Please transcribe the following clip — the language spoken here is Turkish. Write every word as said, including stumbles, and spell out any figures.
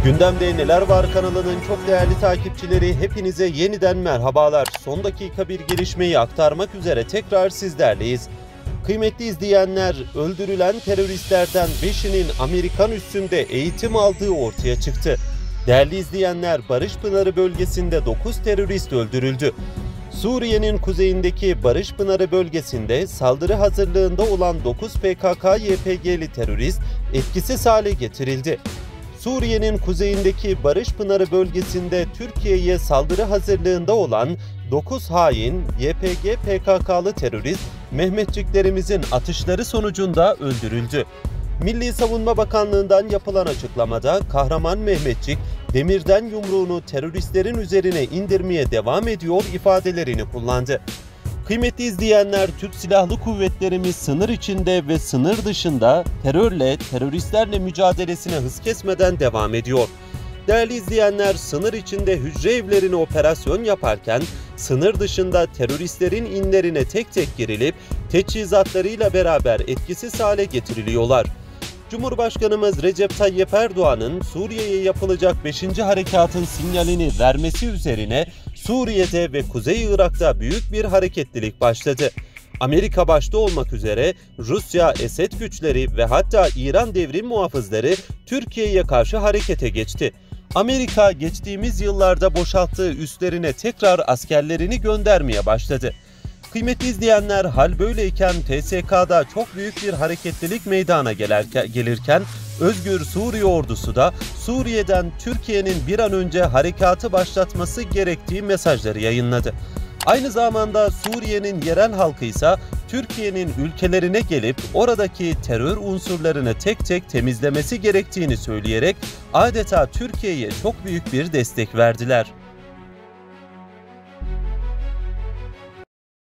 Gündemde Neler Var kanalının çok değerli takipçileri, hepinize yeniden merhabalar. Son dakika bir gelişmeyi aktarmak üzere tekrar sizlerleyiz. Kıymetli izleyenler, öldürülen teröristlerden beşinin Amerikan üssünde eğitim aldığı ortaya çıktı. Değerli izleyenler, Barış Pınarı bölgesinde dokuz terörist öldürüldü. Suriye'nin kuzeyindeki Barış Pınarı bölgesinde saldırı hazırlığında olan dokuz P K K Y P G'li terörist etkisiz hale getirildi. Suriye'nin kuzeyindeki Barış Pınarı bölgesinde Türkiye'ye saldırı hazırlığında olan dokuz hain Y P G P K K'lı terörist Mehmetçiklerimizin atışları sonucunda öldürüldü. Milli Savunma Bakanlığı'ndan yapılan açıklamada kahraman Mehmetçik, demirden yumruğunu teröristlerin üzerine indirmeye devam ediyor ifadelerini kullandı. Kıymetli izleyenler, Türk Silahlı Kuvvetlerimiz sınır içinde ve sınır dışında terörle, teröristlerle mücadelesine hız kesmeden devam ediyor. Değerli izleyenler, sınır içinde hücre evlerine operasyon yaparken, sınır dışında teröristlerin inlerine tek tek girilip teçhizatlarıyla beraber etkisiz hale getiriliyorlar. Cumhurbaşkanımız Recep Tayyip Erdoğan'ın Suriye'ye yapılacak beşinci harekatın sinyalini vermesi üzerine Suriye'de ve Kuzey Irak'ta büyük bir hareketlilik başladı. Amerika başta olmak üzere Rusya, Esed güçleri ve hatta İran devrim muhafızları Türkiye'ye karşı harekete geçti. Amerika geçtiğimiz yıllarda boşalttığı üslerine tekrar askerlerini göndermeye başladı. Kıymetli izleyenler, hal böyleyken T S K'da çok büyük bir hareketlilik meydana gelirken Özgür Suriye ordusu da Suriye'den Türkiye'nin bir an önce harekatı başlatması gerektiği mesajları yayınladı. Aynı zamanda Suriye'nin yerel halkı ise Türkiye'nin ülkelerine gelip oradaki terör unsurlarını tek tek temizlemesi gerektiğini söyleyerek adeta Türkiye'ye çok büyük bir destek verdiler.